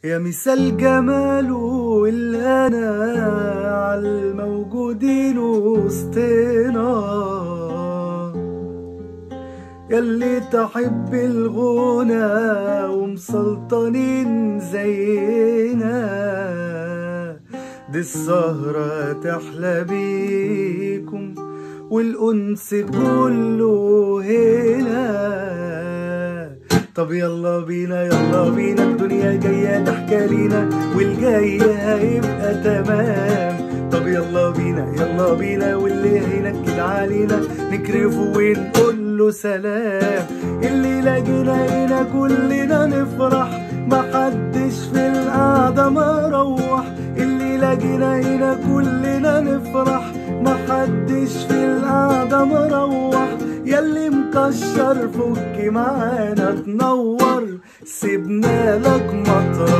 يا مثال جمال والهنا عالموجودين وسطنا، ياللي تحب الغنى ومسلطنين زينا، دي السهرة تحلى بيكم والأنس كله هنا. طب يلا بينا يلا بينا، الدنيا جاية تحكي لينا والجاي هيبقى تمام. طب يلا بينا يلا بينا، واللي هينكد علينا نكرفه ونقول له سلام. الليلة جينا هنا كلنا نفرح، محدش في القعدة مروح. الليلة جينا هنا كلنا نفرح، محدش في القعدة مروح. ياللي مكشر فك معانا تنور، سيبنا لك مطرح.